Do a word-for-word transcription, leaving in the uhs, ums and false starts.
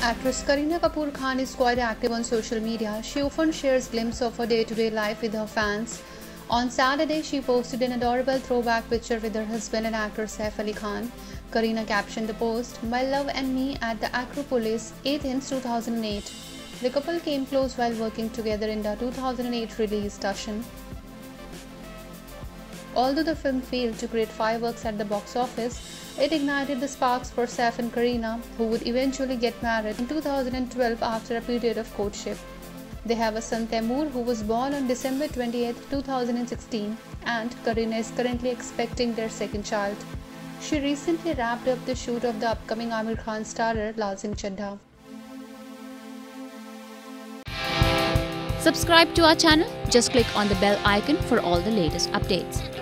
Actress Kareena Kapoor Khan is quite active on social media. She often shares glimpses of her day-to-day life with her fans. On Saturday, she posted an adorable throwback picture with her husband and actor Saif Ali Khan. Kareena captioned the post, "My love and me at the Acropolis, Athens two thousand eight." The couple came close while working together in the two thousand eight release Tashin. Although the film failed to create fireworks at the box office, it ignited the sparks for Saif and Kareena, who would eventually get married in two thousand twelve after a period of courtship. They have a son Taimur, who was born on December twenty-eighth, two thousand sixteen, and Kareena is currently expecting their second child. She recently wrapped up the shoot of the upcoming Aamir Khan starrer Laal Singh Chaddha. Subscribe to our channel. Just click on the bell icon for all the latest updates.